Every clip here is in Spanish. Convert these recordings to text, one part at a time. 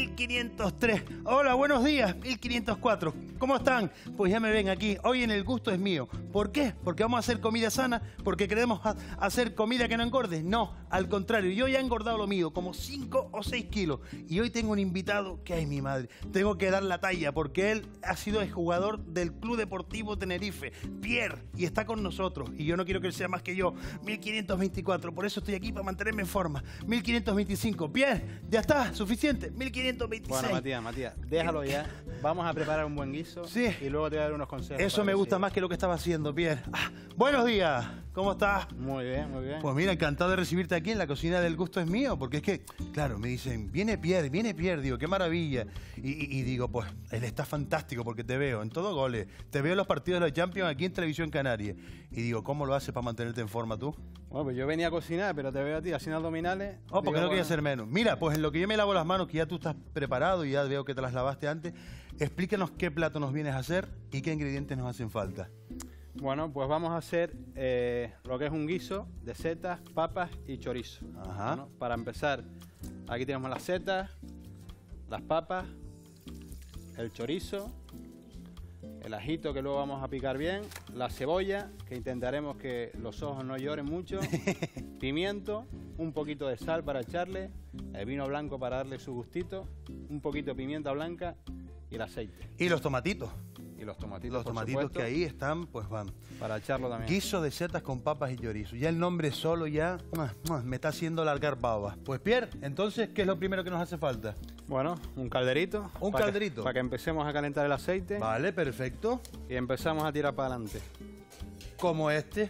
1503. Hola, buenos días, 1504. ¿Cómo están? Pues ya me ven aquí. Hoy en El Gusto es Mío. ¿Por qué? Porque vamos a hacer comida sana, porque queremos hacer comida que no engorde. No, al contrario, yo ya he engordado lo mío, como 5 o 6 kilos. Y hoy tengo un invitado que, ay, mi madre, tengo que dar la talla, porque él ha sido el jugador del Club Deportivo Tenerife, Pierre, y está con nosotros. Y yo no quiero que él sea más que yo. 1524, por eso estoy aquí, para mantenerme en forma. 1525. Pierre, ya está, suficiente. 1526. Bueno, Matías, déjalo ya. Vamos a preparar un buen guiso, sí, y luego te voy a dar unos consejos. Eso me gusta más que lo que estaba haciendo, Pierre. Buenos días, ¿cómo estás? Muy bien, muy bien. Pues mira, encantado de recibirte aquí en la cocina del Gusto es Mío, porque es que, claro, me dicen, viene Pierre, digo, qué maravilla. Y digo, pues, él está fantástico porque te veo en todos goles, te veo en los partidos de la Champions aquí en Televisión Canaria. Y digo, ¿cómo lo haces para mantenerte en forma tú? Bueno, pues yo venía a cocinar, pero te veo a ti haciendo abdominales. Oh, porque no quería hacer menos. Mira, pues en lo que yo me lavo las manos, que ya tú estás preparado y ya veo que te las lavaste antes, explícanos qué plato nos vienes a hacer y qué ingredientes nos hacen falta. Bueno, pues vamos a hacer lo que es un guiso de setas, papas y chorizo. Ajá. Bueno, para empezar, aquí tenemos las setas, las papas, el chorizo, el ajito que luego vamos a picar bien, la cebolla, que intentaremos que los ojos no lloren mucho, pimiento, un poquito de sal para echarle, el vino blanco para darle su gustito, un poquito de pimienta blanca y el aceite. Y los tomatitos. Y los tomatitos, Los tomatitos supuesto, que ahí están, pues van. para echarlo también. Guiso de setas con papas y chorizo. Ya el nombre solo ya me está haciendo largar babas. Pues Pierre, entonces, ¿qué es lo primero que nos hace falta? Bueno, un calderito. Un calderito. Para que empecemos a calentar el aceite. Vale, perfecto. Y empezamos a tirar para adelante. Como este.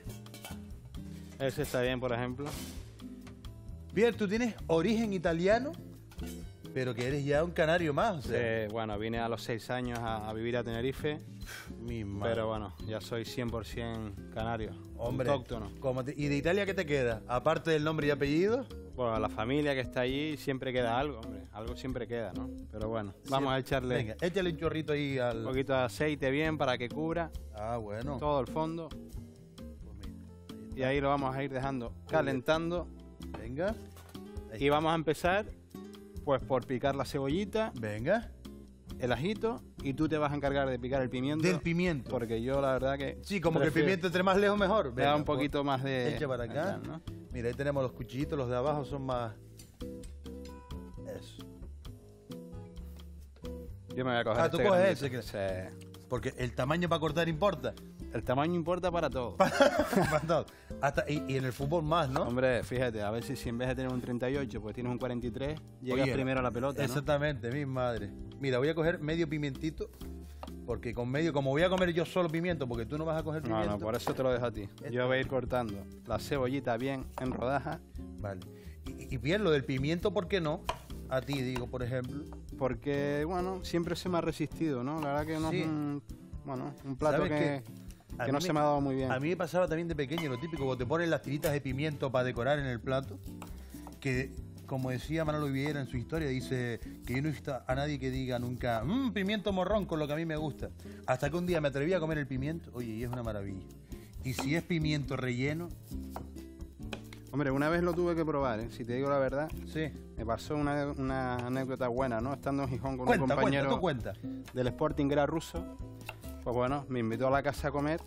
Ese está bien, por ejemplo. Pierre, tú tienes origen italiano, pero que eres ya un canario más. O sea. Bueno, vine a los 6 años a vivir a Tenerife. Mi madre. Pero bueno, ya soy 100% canario. Hombre, autóctono. ¿Y de Italia qué te queda? Aparte del nombre y apellido. Bueno, la familia que está allí siempre queda algo, hombre. Algo siempre queda, ¿no? Pero bueno, vamos a echarle Venga, échale un chorrito ahí al... un poquito de aceite bien para que cubra bueno. todo el fondo. Pues mira, Y ahí lo vamos a ir dejando calentando. Venga. Y vamos a empezar pues por picar la cebollita, Venga. el ajito, y tú te vas a encargar de picar el pimiento. Del pimiento. Porque yo la verdad que... Sí, como que el prefiero- pimiento entre más lejos mejor. Le da un pues, poquito más de... echa para acá. ¿no? Mira, ahí tenemos los cuchillitos, los de abajo son más... Eso. Yo me voy a coger tú este coges grandito. ese Sí. Porque el tamaño para cortar importa. El tamaño importa para todo. Para todo. Y en el fútbol más, ¿no? Hombre, fíjate, a ver si en vez de tener un 38, pues tienes un 43, llegas Oye, primero a la pelota, ¿no? Exactamente, mi madre. Mira, voy a coger medio pimientito, porque con medio, como voy a comer yo solo pimiento, porque tú no vas a coger pimiento. No, por eso te lo dejo a ti. Yo voy a ir cortando la cebollita bien en rodajas. Vale. Y bien, lo del pimiento, ¿por qué no? A ti, digo, por ejemplo. Porque, bueno, siempre se me ha resistido, ¿no? La verdad que no Sí. es un plato ¿Sabes que A no mí se me ha dado muy bien. A mí me pasaba también de pequeño, lo típico, cuando te ponen las tiritas de pimiento para decorar en el plato, que, como decía Manolo Vieira en su historia, dice que yo no he visto a nadie que diga nunca, pimiento morrón con lo que a mí me gusta. Hasta que un día me atreví a comer el pimiento, oye, y es una maravilla. Y si es pimiento relleno, Hombre, una vez lo tuve que probar, ¿eh? Si te digo la verdad. sí. Me pasó una anécdota buena, ¿no? Estando en Gijón con Cuenta, un compañero cuenta. del Sporting, que era ruso. Pues bueno, me invitó a la casa a comer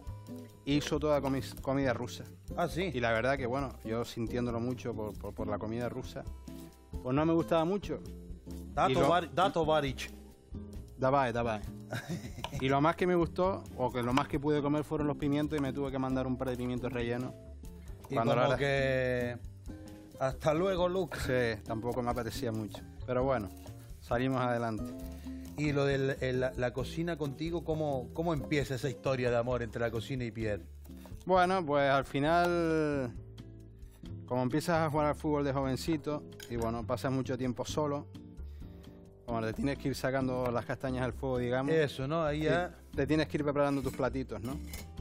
e hizo toda comida rusa. Ah, sí. Y la verdad que, bueno, yo sintiéndolo mucho por la comida rusa, pues no me gustaba mucho. Dato Baric. Dabae. Y lo más que me gustó, o que lo más que pude comer, fueron los pimientos, y me tuve que mandar un par de pimientos rellenos. Y Cuando como la- que... Hasta luego, Luke. Sí, tampoco me apetecía mucho. Pero bueno, salimos adelante. Y lo de la cocina contigo, ¿cómo empieza esa historia de amor entre la cocina y Pierre? Bueno, pues al final, como empiezas a jugar al fútbol de jovencito y bueno, pasas mucho tiempo solo, bueno, te tienes que ir sacando las castañas al fuego, digamos. Eso, ¿no? Ahí ya... Te tienes que ir preparando tus platitos, ¿no?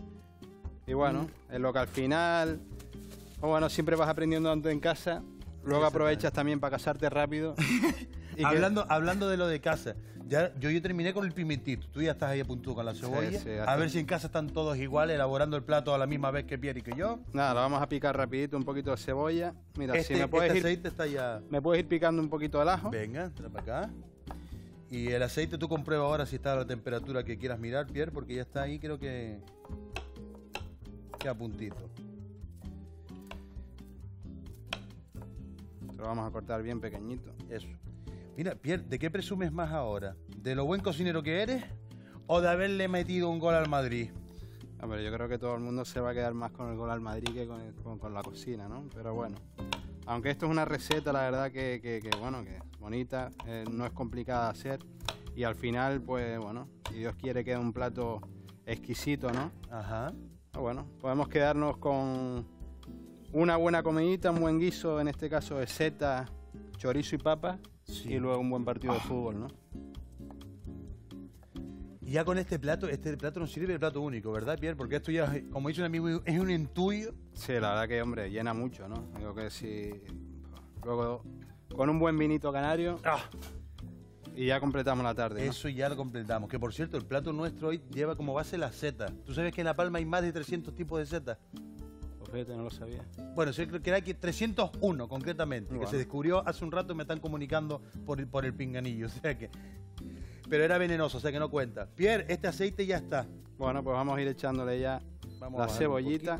Y bueno, es lo que al final, o bueno, siempre vas aprendiendo antes en casa, luego aprovechas también para casarte rápido Hablando de lo de casa, yo terminé con el pimentito. Tú ya estás ahí a punto con la cebolla. Sí, a ver si en casa están todos iguales, elaborando el plato a la misma vez que Pierre y que yo. Nada, lo vamos a picar rapidito, un poquito de cebolla. Mira, si me puedes aceite está ya... Me puedes ir picando un poquito el ajo. Venga, trae para acá. Y el aceite tú comprueba ahora si está a la temperatura que quieras mirar, Pierre, porque ya está ahí, creo que a puntito. Lo vamos a cortar bien pequeñito. Eso. Mira, Pierre, ¿de qué presumes más ahora? ¿De lo buen cocinero que eres o de haberle metido un gol al Madrid? Hombre, yo creo que todo el mundo se va a quedar más con el gol al Madrid que con la cocina, ¿no? Pero bueno, aunque esto es una receta, la verdad que bueno, que es bonita, no es complicada de hacer y al final, pues bueno, si Dios quiere queda un plato exquisito, ¿no? Ajá. Bueno, podemos quedarnos con una buena comidita, un buen guiso, en este caso de setas, chorizo y papa, sí. Y luego un buen partido de fútbol, ¿no? Y ya con este plato nos sirve de plato único, ¿verdad, Pierre? Porque esto ya, como dice un amigo, es un intuyo. Sí, la verdad que, hombre, llena mucho, ¿no? Digo que si... Luego, con un buen vinito canario... Y ya completamos la tarde, ¿no? Eso ya lo completamos. Que, por cierto, el plato nuestro hoy lleva como base las setas. ¿Tú sabes que en La Palma hay más de 300 tipos de setas? Pues fíjate, no lo sabía. Bueno, yo creo que hay 301, concretamente, bueno. Que se descubrió hace un rato y me están comunicando por el pinganillo. O sea que... Pero era venenoso, o sea que no cuenta. Pierre, este aceite ya está. Bueno, pues vamos a ir echándole ya la cebollita.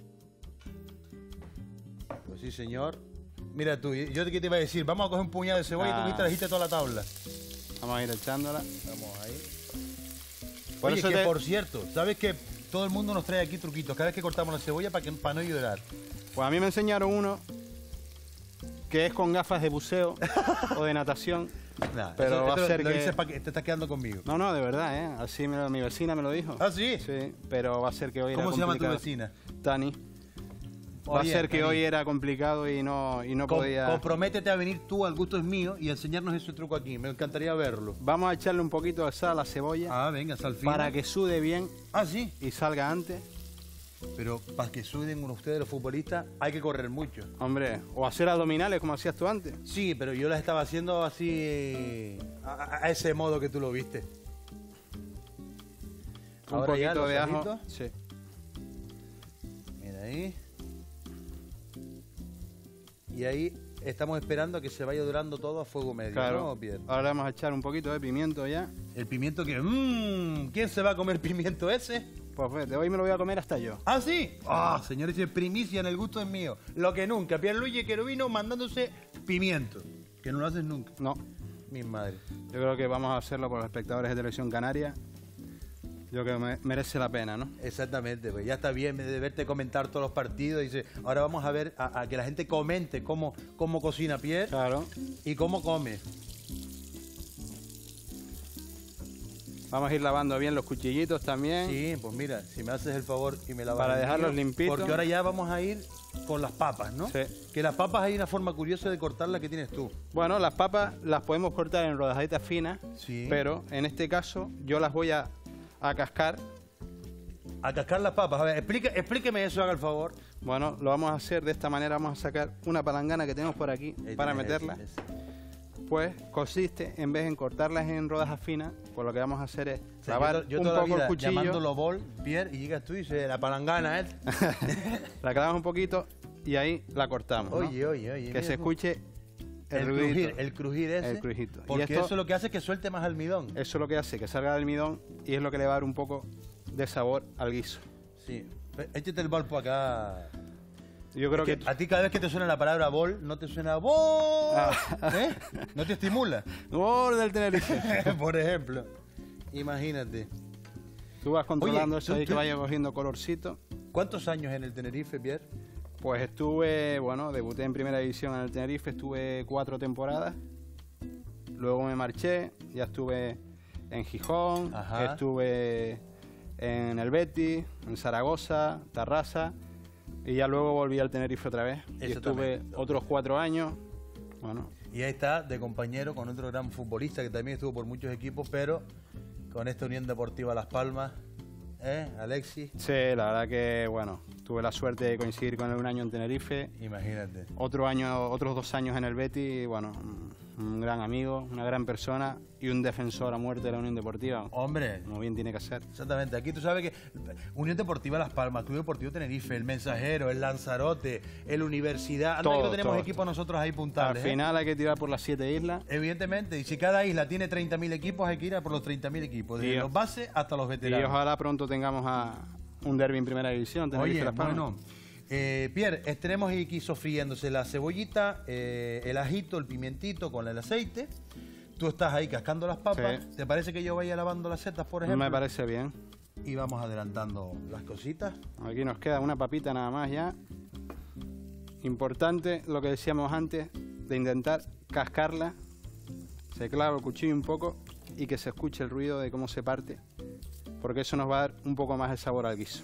Pues sí, señor. Mira tú, yo qué te iba a decir, vamos a coger un puñado de cebolla y tú me trajiste toda la tabla. Vamos a ir echándola. Vamos ahí. Oye, por cierto, ¿sabes que todo el mundo nos trae aquí truquitos cada vez que cortamos la cebolla para no llorar? Pues a mí me enseñaron uno que es con gafas de buceo o de natación. Nah, pero va a ser lo que... dices para que te estás quedando conmigo. No, de verdad, ¿eh? Así mi vecina me lo dijo. ¿Ah, sí? Sí, pero va a ser que hoy ¿Cómo se llama tu vecina? Tani. Va a ser que hoy era complicado y no podía... Comprométete a venir tú, al gusto es mío, y a enseñarnos ese truco aquí. Me encantaría verlo. Vamos a echarle un poquito de sal a la cebolla. Ah, venga, sal fina. Para que sude bien. Ah, sí. Y salga antes. Pero para que suden ustedes, los futbolistas, hay que correr mucho. Hombre, o hacer abdominales como hacías tú antes. Sí, pero yo las estaba haciendo así, a ese modo que tú lo viste. Un poquito de ajo. Sí. Mira ahí. Y ahí estamos esperando a que se vaya durando todo a fuego medio, claro. ¿no, Pierre? Ahora le vamos a echar un poquito de pimiento ya. El pimiento que... ¿Quién se va a comer pimiento ese? Pues de hoy me lo voy a comer hasta yo. ¿Ah, sí? Ah, señores, primicia en el gusto es mío. Lo que nunca. Pierluigi Cherubino mandándose pimiento. Que no lo haces nunca. No. Mi madre. Yo creo que vamos a hacerlo por los espectadores de Televisión Canaria. Yo creo que merece la pena, ¿no? Exactamente, pues ya está bien de verte comentar todos los partidos. Dice, ahora vamos a ver a que la gente comente cómo cocina Pierre. Claro. Y cómo come. Vamos a ir lavando bien los cuchillitos también. Sí, pues mira, si me haces el favor y me lavas. Para dejarlos limpitos. Porque ahora ya vamos a ir con las papas, ¿no? Sí. Que las papas hay una forma curiosa de cortarlas que tienes tú. Bueno, las papas las podemos cortar en rodajaditas finas. Sí. Pero en este caso yo las voy a cascar. A cascar las papas. A ver, explíqueme eso, haga el favor. Bueno, lo vamos a hacer de esta manera. Vamos a sacar una palangana que tenemos por aquí para meterla. Pues consiste, en vez de cortarlas en rodajas finas, pues lo que vamos a hacer es clavar un poco el cuchillo. Llamándolo bol, Pierre, y llegas tú y dices, la palangana, ¿eh? La clavamos un poquito y ahí la cortamos, ¿no? Oye. Que se escuche el crujir ese. El crujito. Porque eso lo que hace es que suelte más almidón. Eso es lo que hace, que salga el almidón y es lo que le va a dar un poco de sabor al guiso. Sí. Échate el bol por acá. Yo creo que a ti cada vez que te suena la palabra bol, no te suena bol, ¿eh? ¿No te estimula? Bol del Tenerife. Por ejemplo. Imagínate. Tú vas controlando eso ahí que vaya cogiendo colorcito. ¿Cuántos años en el Tenerife, Pierre? Pues debuté en primera división en el Tenerife, estuve 4 temporadas. Luego me marché, ya estuve en Gijón, estuve en el Betis, en Zaragoza, Tarrasa. Y ya luego volví al Tenerife otra vez. Y estuve otros 4 años. Bueno. Y ahí está, de compañero con otro gran futbolista que también estuvo por muchos equipos, pero con esta Unión Deportiva Las Palmas, Alexis. Sí, la verdad que, bueno, tuve la suerte de coincidir con él un año en Tenerife. Imagínate. Otros 2 años en el Betis y, bueno, un gran amigo, una gran persona y un defensor a muerte de la Unión Deportiva. Hombre. Como bien tiene que ser. Exactamente. Aquí tú sabes que Unión Deportiva Las Palmas, Club Deportivo Tenerife, el Mensajero, el Lanzarote, el Universidad. Anda que no tenemos equipos nosotros ahí puntables. Al final hay que tirar por las 7 islas. Evidentemente. Y si cada isla tiene 30.000 equipos, hay que ir a por los 30.000 equipos. Desde los bases hasta los veteranos. Y ojalá pronto tengamos a un derbi en primera división. Oye, bueno. Pierre, tenemos aquí sofriéndose la cebollita, el ajito, el pimientito con el aceite. Tú estás ahí cascando las papas. Sí. ¿Te parece que yo vaya lavando las setas, por ejemplo? Me parece bien. Y vamos adelantando las cositas. Aquí nos queda una papita nada más ya. Importante lo que decíamos antes, de intentar cascarla. Se clava el cuchillo un poco y que se escuche el ruido de cómo se parte. Porque eso nos va a dar un poco más de sabor al guiso.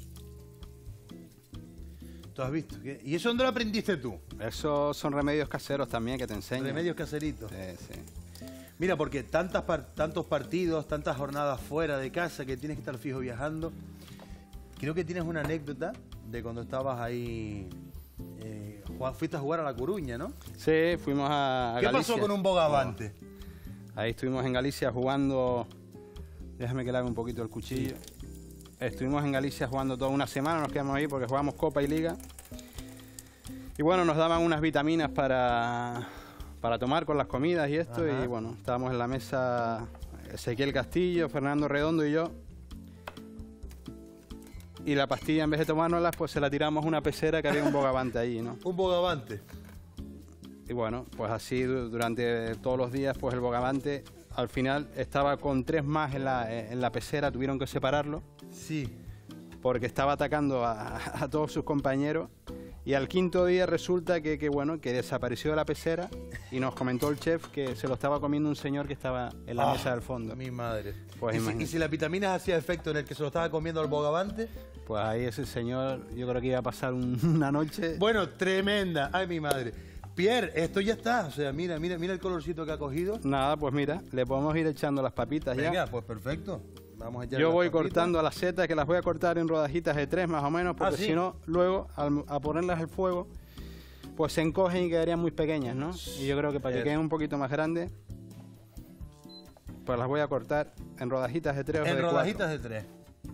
¿Tú has visto? ¿Y eso dónde lo aprendiste tú? Esos son remedios caseros también que te enseñan. Remedios caseritos. Sí. Mira, porque tantos partidos, tantas jornadas fuera de casa que tienes que estar fijo viajando. Creo que tienes una anécdota de cuando estabas ahí... fuiste a jugar a La Coruña, ¿no? Sí, fuimos a ¿Qué Galicia. pasó con un bogavante? Ahí estuvimos en Galicia jugando... Déjame que le haga un poquito el cuchillo. Estuvimos en Galicia jugando toda una semana, nos quedamos ahí porque jugamos Copa y Liga. Y bueno, nos daban unas vitaminas para tomar con las comidas y esto. Ajá. Y bueno, estábamos en la mesa Ezequiel Castillo, Fernando Redondo y yo. Y la pastilla, en vez de tomárnoslas, pues se la tiramos a una pecera que había un bogavante allí, ¿no? Un bogavante. Y bueno, pues así durante todos los días, pues el bogavante al final estaba con 3 más en la pecera, tuvieron que separarlo. Sí. Porque estaba atacando a todos sus compañeros. Y al 5.º día resulta que desapareció de la pecera y nos comentó el chef que se lo estaba comiendo un señor que estaba en la mesa del fondo. Mi madre. Pues ¿Y si la vitamina hacía efecto en el que se lo estaba comiendo el bogavante? Pues ahí ese señor, yo creo que iba a pasar una noche... Bueno, tremenda. Ay, mi madre. Pierre, esto ya está. O sea, mira el colorcito que ha cogido. Nada, pues mira, le podemos ir echando las papitas. Venga, ya. Venga, pues perfecto. Vamos a echar yo voy cortando las setas, que las voy a cortar en rodajitas de 3 más o menos, porque si no, luego, a ponerlas al fuego, pues se encogen y quedarían muy pequeñas, ¿no? Y yo creo que para que queden un poquito más grandes, pues las voy a cortar en rodajitas de 3 o de 4. En rodajitas de 3.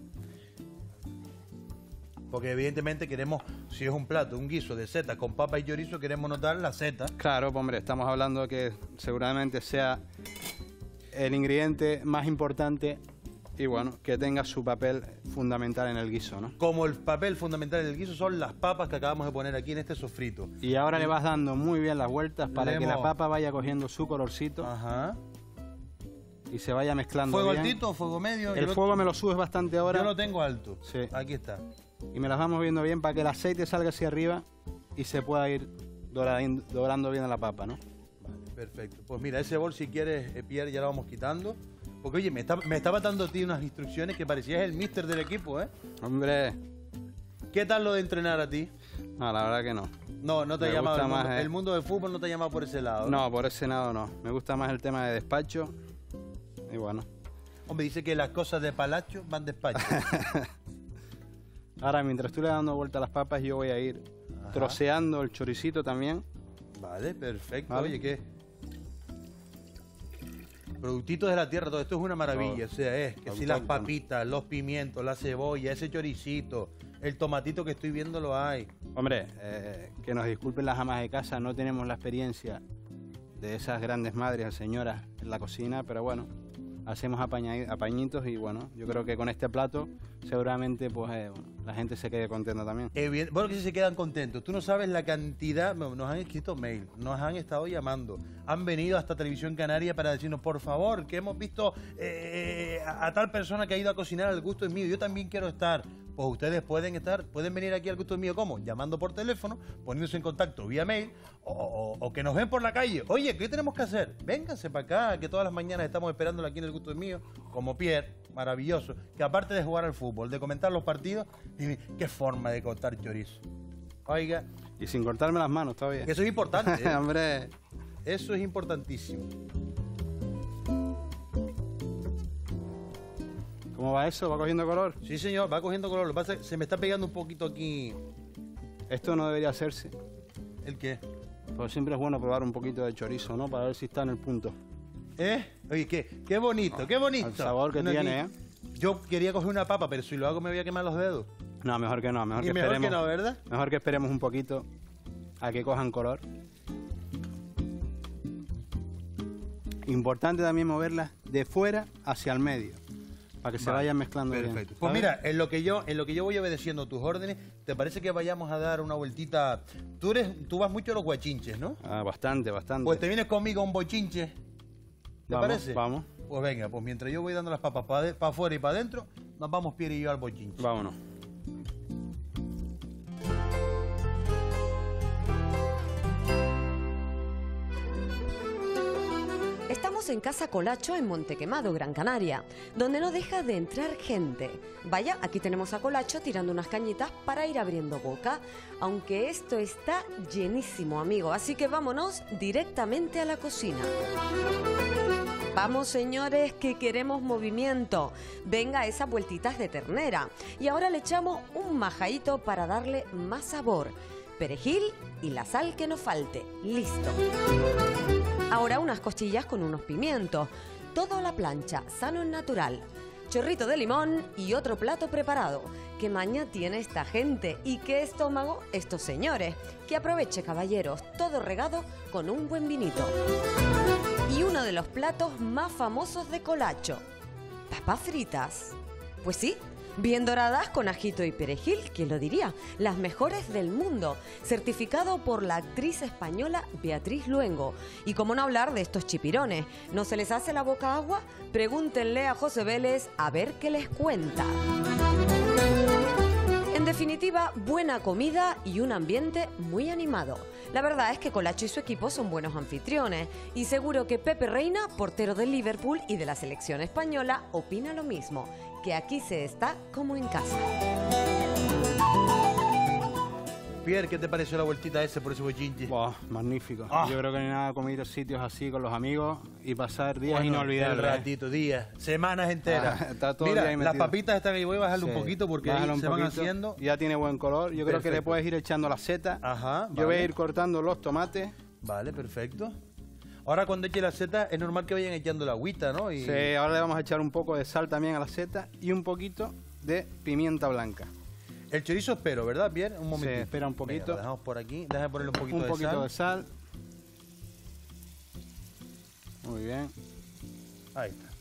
Porque evidentemente queremos, si es un plato, un guiso de setas con papa y chorizo, queremos notar la seta. Claro, pues, hombre, estamos hablando que seguramente sea el ingrediente más importante y bueno, que tenga su papel fundamental en el guiso, ¿no? Como el papel fundamental en el guiso son las papas que acabamos de poner aquí en este sofrito. Y ahora le vas dando muy bien las vueltas para que la papa vaya cogiendo su colorcito. Ajá. Y se vaya mezclando ¿Fuego bien. altito o fuego medio? El fuego me lo subes bastante ahora. Yo lo tengo alto. Sí. Aquí está. Y me las vamos viendo bien para que el aceite salga hacia arriba y se pueda ir dorando bien a la papa, ¿no? Vale, perfecto. Pues mira, ese bol si quieres, Pierre, ya lo vamos quitando. Porque oye, me estaba dando a ti unas instrucciones que parecías el mister del equipo, ¿eh? Hombre. ¿Qué tal lo de entrenar a ti? No, la verdad que no. No te ha llamado el mundo del fútbol, no te ha llamado por ese lado. No, por ese lado no. Me gusta más el tema de despacho. Y bueno. Hombre, dice que las cosas de palacio van despacho. Ahora, mientras tú le das dando vuelta a las papas, yo voy a ir troceando el choricito también. Vale, perfecto. ¿Vale? Oye, ¿qué? Productitos de la tierra, todo esto es una maravilla. Todo. O sea, es que si las papitas, los pimientos, la cebolla, ese choricito, el tomatito que estoy viendo lo hay. Hombre, que nos disculpen las amas de casa, no tenemos la experiencia de esas grandes madres o señoras en la cocina, pero bueno, hacemos apañitos y bueno, yo creo que con este plato seguramente pues la gente se quede contenta también. Bueno, que si se quedan contentos. Tú no sabes la cantidad, nos han escrito mail, nos han estado llamando, han venido hasta Televisión Canaria para decirnos, por favor, que hemos visto a tal persona que ha ido a cocinar al gusto es mío, yo también quiero estar. Pues ustedes pueden venir aquí al gusto es mío, ¿cómo? Llamando por teléfono, poniéndose en contacto vía mail o que nos ven por la calle. Oye, ¿qué tenemos que hacer? Vénganse para acá, que todas las mañanas estamos esperándolo aquí en el gusto es mío, como Pierre, maravilloso, que aparte de jugar al fútbol, de comentar los partidos, dime, qué forma de cortar chorizo. Oiga. Y sin cortarme las manos todavía. Eso es importante, ¿eh? Hombre. Eso es importantísimo. ¿Cómo va eso? ¿Va cogiendo color? Sí, señor, va cogiendo color. Lo que pasa es que se me está pegando un poquito aquí. Esto no debería hacerse. ¿El qué? Pues siempre es bueno probar un poquito de chorizo, ¿no? Para ver si está en el punto. Oye, qué bonito, qué bonito. El sabor que tiene, aquí. Yo quería coger una papa, pero si lo hago me voy a quemar los dedos. No, mejor que no, mejor que mejor esperemos. que no, ¿verdad? Mejor que esperemos un poquito a que cojan color. Importante también moverlas de fuera hacia el medio, para que se vayan mezclando bien. Perfecto. Pues mira, en lo que yo voy obedeciendo tus órdenes, ¿te parece que vayamos a dar una vueltita? Tú vas mucho a los guachinches, ¿no? Ah, bastante, bastante. Pues te vienes conmigo a un bochinche. ¿Te parece? Vamos. Pues venga, pues mientras yo voy dando las papas para afuera y para adentro, nos vamos Pierre y yo al bochinche. Vámonos. Estamos en Casa Colacho en Montequemado, Gran Canaria, donde no deja de entrar gente. Vaya, aquí tenemos a Colacho tirando unas cañitas para ir abriendo boca, aunque esto está llenísimo, amigo, así que vámonos directamente a la cocina. Vamos, señores, que queremos movimiento. Venga, esas vueltitas de ternera. Y ahora le echamos un majadito para darle más sabor. Perejil y la sal que no falte. Listo. Ahora unas costillas con unos pimientos. Todo a la plancha, sano y natural. Chorrito de limón y otro plato preparado. ¿Qué maña tiene esta gente? ¿Y qué estómago estos señores? Que aproveche, caballeros, todo regado con un buen vinito. Y uno de los platos más famosos de Colacho. Papas fritas. Pues sí, bien doradas con ajito y perejil, ¿quién lo diría? Las mejores del mundo, certificado por la actriz española Beatriz Luengo. Y cómo no hablar de estos chipirones, ¿no se les hace la boca agua? Pregúntenle a José Vélez a ver qué les cuenta. En definitiva, buena comida y un ambiente muy animado. La verdad es que Colacho y su equipo son buenos anfitriones y seguro que Pepe Reina, portero del Liverpool y de la selección española, opina lo mismo, que aquí se está como en casa. Pierre, ¿qué te pareció la vueltita ese por ese bochinche? Wow, magnífico. Yo creo que no hay nada como ir a sitios así con los amigos y pasar días Bueno, inolvidables. el ratito, días, semanas enteras. Está todo el Mira, día ahí las metido. papitas están ahí, voy a bajarle Sí, un poquito porque bájalo ahí un se van poquito. haciendo. Ya tiene buen color. Yo creo que le Perfecto. puedes ir echando la seta. Ajá, Yo voy a vale. ir cortando los tomates. Vale, perfecto. Ahora cuando eche la seta es normal que vayan echando la agüita, ¿no? Y... Sí, ahora le vamos a echar un poco de sal también a la seta y un poquito de pimienta blanca. El chorizo espero, ¿verdad, Pierre? Un momentito. Sí, espera un poquito. Venga, lo dejamos por aquí. Déjame ponerle un poquito, Un poquito de sal. de sal. Muy bien. Ahí está.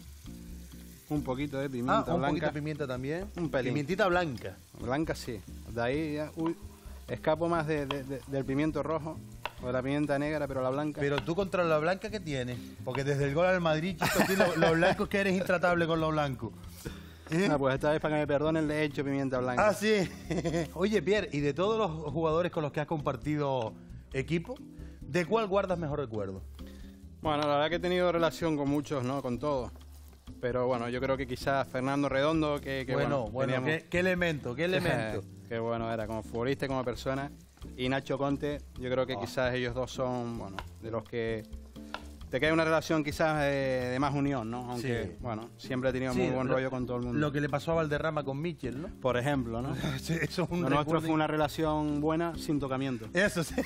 Un poquito de pimienta Un poquito blanca. de pimienta también. Un pelín. Pimientita blanca. Blanca sí. De ahí ya, escapo más del pimiento rojo o de la pimienta negra, pero la blanca. Pero tú contra la blanca, ¿qué tienes? Porque desde el gol al Madrid, chico, tú lo blanco es que eres intratable con lo blanco. No, pues esta vez para que me perdonen le he hecho pimienta blanca. Ah, sí. Oye, Pierre, y de todos los jugadores con los que has compartido equipo, ¿de cuál guardas mejor recuerdo? Bueno, la verdad que he tenido relación con muchos, ¿no? Con todos. Pero bueno, yo creo que quizás Fernando Redondo, que Bueno, teníamos- ¿qué elemento? ¿Qué elemento? Qué bueno era, como futbolista y como persona. Y Nacho Conte, yo creo que quizás ellos dos son, bueno, de los que te queda una relación quizás de más unión, ¿no? Aunque, Sí. bueno, siempre he tenido Sí, muy buen rollo con todo el mundo. Lo que le pasó a Valderrama con Michel, ¿no? Por ejemplo, ¿no? Sí, eso es un Lo nuestro recuerdo. fue una relación buena sin tocamiento. Eso sí.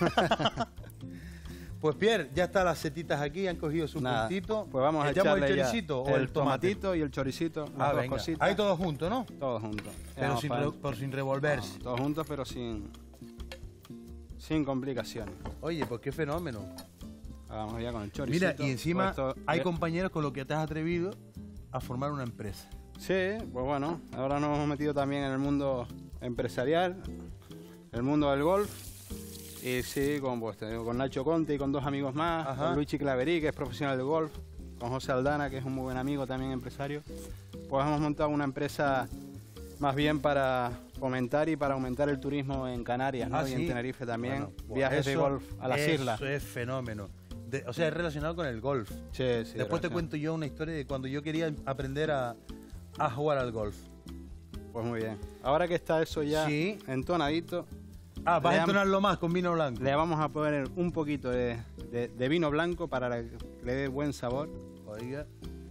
Pues Pierre, ya están las setitas aquí, han cogido su Nada, puntito. pues vamos a ¿Echamos echarle el ya choricito o el tomate? tomatito y el choricito, las dos Venga. cositas. Ahí todos juntos, ¿no? Todos juntos. Pero Vamos sin, para re- adentro. por sin revolverse. No, todos juntos, pero sin complicaciones. Oye, pues qué fenómeno. Vamos ya con el choricito. Mira, y encima Puesto hay de- compañeros con los que te has atrevido a formar una empresa. Sí, pues bueno, ahora nos hemos metido también en el mundo empresarial, el mundo del golf. Y sí, con Nacho Conte y con dos amigos más, Ajá. con Luigi Claverí, que es profesional de golf, con José Aldana, que es un muy buen amigo también empresario. Pues hemos montado una empresa más bien para fomentar y para aumentar el turismo en Canarias, ¿no? Y en Tenerife también, Bueno, pues viajes de eso- golf a las islas. Eso es fenómeno. O sea, es relacionado con el golf. Sí, sí, Después te gracias. cuento yo una historia de cuando yo quería aprender a jugar al golf. Pues muy bien. Ahora que está eso ya Sí. entonadito, Vas a Le entonarlo más con vino blanco. le vamos a poner un poquito de vino blanco para que le dé buen sabor. Oiga.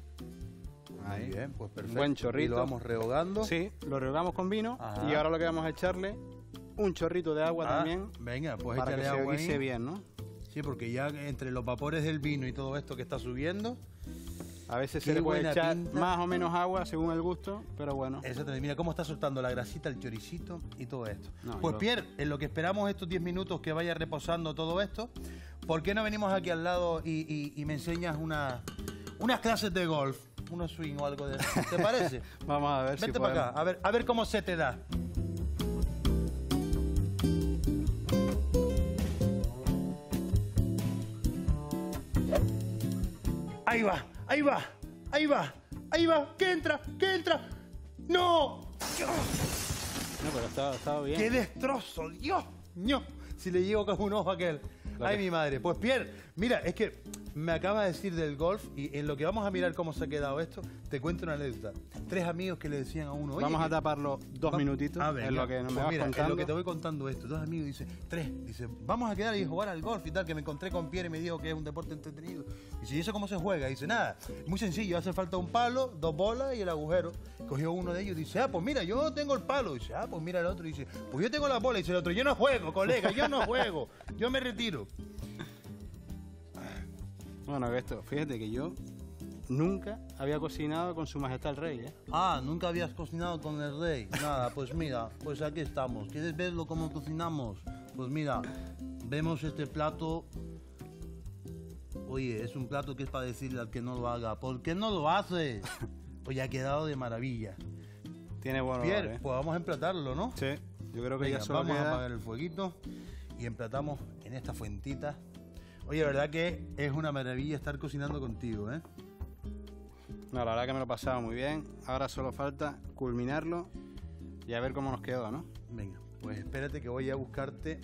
Ahí. Muy bien, pues perfecto. Buen chorrito. Y lo vamos rehogando. Sí, lo regamos con vino. Ajá. Y ahora lo que vamos a echarle, un chorrito de agua Ah, también, Venga, pues para que échale se agua guise ahí. bien, ¿no? Sí, porque ya entre los vapores del vino y todo esto que está subiendo... A veces Qué se le puede buena echar pinta. más o menos agua según el gusto, pero bueno. Exactamente, mira cómo está soltando la grasita, el choricito y todo esto. No, Pues yo- Pierre, en lo que esperamos estos 10 minutos que vaya reposando todo esto, ¿por qué no venimos aquí al lado y me enseñas unas clases de golf? Unos swing o algo de eso. ¿Te parece? Vamos a ver si Vente para podemos. acá, a ver cómo se te da. Ahí va, ahí va, ahí va, ahí va. ¿Qué entra? ¿Qué entra? ¡No! No, pero estaba bien. ¡Qué destrozo! ¡Dios! ¡No! Si le llego con un ojo a aquel. Ay, mi madre. Pues Pierre, mira, es que me acaba de decir del golf y en lo que vamos a mirar cómo se ha quedado esto, te cuento una anécdota. 3 amigos que le decían a uno, oye, Vamos a que- taparlo 2 minutitos A ver, en ya. lo que nos Pues me vas mira, contando. en lo que te voy contando esto. 2 amigos, dice, 3, dice, vamos a quedar y jugar al golf y tal, que me encontré con Pierre y me dijo que es un deporte entretenido. Dice, ¿y eso cómo se juega? Dice, nada, muy sencillo, hace falta un palo, 2 bolas y el agujero. Cogió uno de ellos y dice, pues mira, yo tengo el palo. Dice, pues mira el otro. Dice, pues yo tengo la bola. Dice el otro, yo no juego, colega, yo no juego, yo me retiro. Bueno, esto, fíjate que yo nunca había cocinado con su majestad el rey, ¿eh? Nunca habías cocinado con el rey. Nada, pues mira, pues aquí estamos. ¿Quieres verlo cómo cocinamos? Pues mira, vemos este plato. Oye, es un plato que es para decirle al que no lo haga. ¿Por qué no lo haces? Oye, ha quedado de maravilla. Tiene buen olor, Pierre, ¿eh? pues vamos a emplatarlo, ¿no? Sí, yo creo que Venga, ya solo vamos a queda... apagar el fueguito y emplatamos en esta fuentita. Oye, la verdad que es una maravilla estar cocinando contigo, ¿eh? No, la verdad que me lo he pasado muy bien. Ahora solo falta culminarlo y a ver cómo nos quedó, ¿no? Venga, pues espérate que voy a buscarte.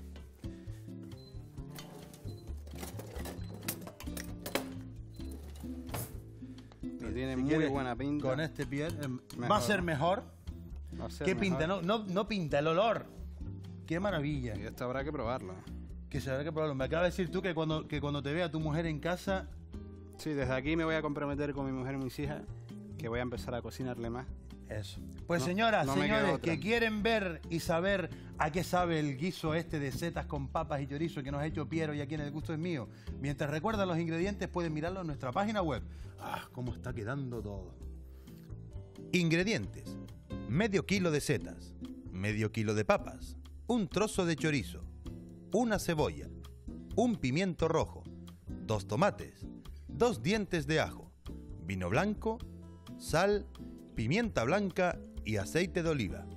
Pero tiene Si muy quieres, buena pinta. Con este piel va Mejor. a ser mejor. Va a ser ¿Qué mejor. pinta? No pinta, el olor. Qué maravilla. Y esto habrá que probarlo. Que se habrá que probarlo. Me acaba de decir tú que cuando te vea tu mujer en casa. Sí, desde aquí me voy a comprometer con mi mujer y mis hijas que voy a empezar a cocinarle más. Eso. Pues No, señoras, no me queda señores, otra. que quieren ver y saber a qué sabe el guiso este de setas con papas y chorizo que nos ha hecho Piero y aquí en El Gusto es Mío. Mientras recuerdan los ingredientes pueden mirarlo en nuestra página web. Cómo está quedando todo. Ingredientes: medio kilo de setas, medio kilo de papas, un trozo de chorizo, una cebolla, un pimiento rojo, 2 tomates, 2 dientes de ajo, vino blanco, sal, pimienta blanca y aceite de oliva.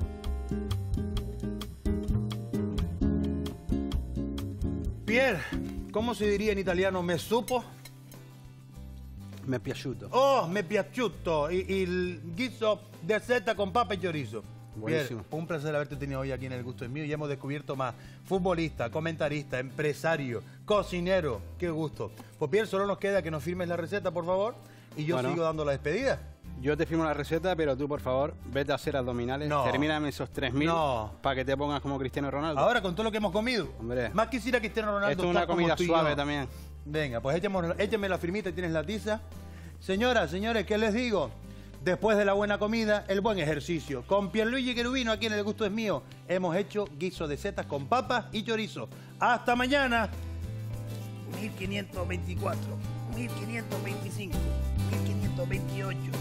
Pierre, ¿cómo se diría en italiano? ¿Me supo? Me piaciuto. Oh, me piaciuto. Y el guiso de seta con papa y chorizo. Buenísimo. Pierre, un placer haberte tenido hoy aquí en El Gusto es Mío y hemos descubierto más. Futbolista, comentarista, empresario, cocinero. Qué gusto. Pues Pierre, solo nos queda que nos firmes la receta, por favor, y yo Bueno. sigo dando la despedida. Yo te firmo la receta, pero tú, por favor, vete a hacer abdominales. No. Termíname esos 3.000 No. para que te pongas como Cristiano Ronaldo. Ahora, con todo lo que hemos comido, Hombre. más quisiera Cristiano Ronaldo. Esto es una estar como comida tú y suave yo. también. Venga, pues écheme la firmita y tienes la tiza. Señoras, señores, ¿qué les digo? Después de la buena comida, el buen ejercicio. Con Pierluigi Cherubino, aquí en El Gusto es Mío, hemos hecho guiso de setas con papas y chorizo. ¡Hasta mañana! 1524, 1525, 1528.